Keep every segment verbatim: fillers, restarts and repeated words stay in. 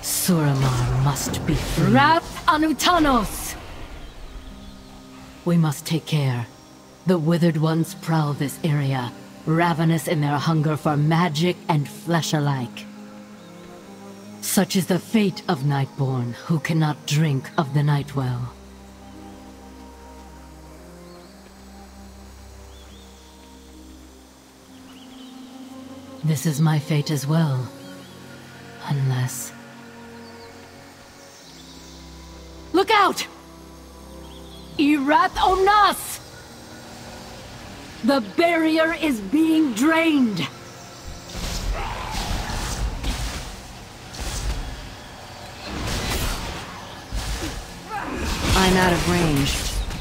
Suramar must be free. Wrath on Utanos! We must take care. The Withered Ones prowl this area, ravenous in their hunger for magic and flesh alike. Such is the fate of Nightborn, who cannot drink of the Nightwell. This is my fate as well. Unless... Look out! Irath Onas! The barrier is being drained! I'm out of range.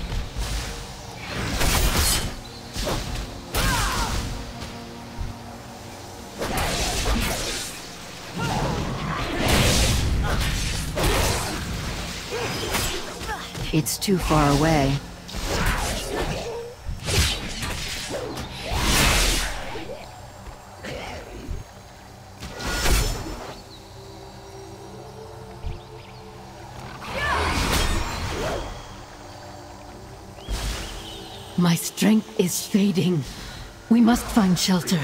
It's too far away. My strength is fading. We must find shelter.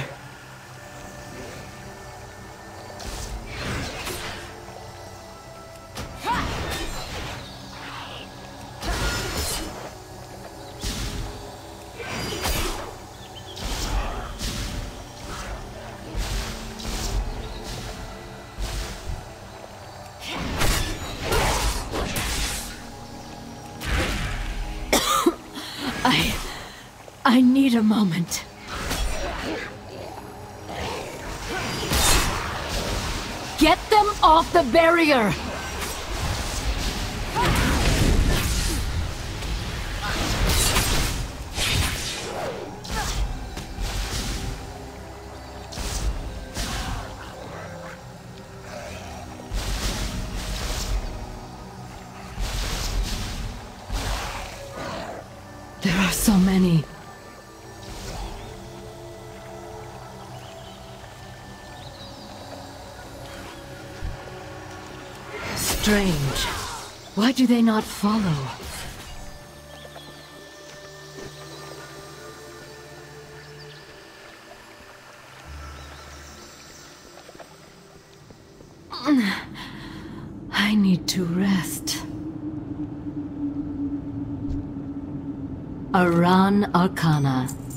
I... I need a moment. Get them off the barrier! There are so many. Strange. Why do they not follow? I need to rest. Aran Arcana.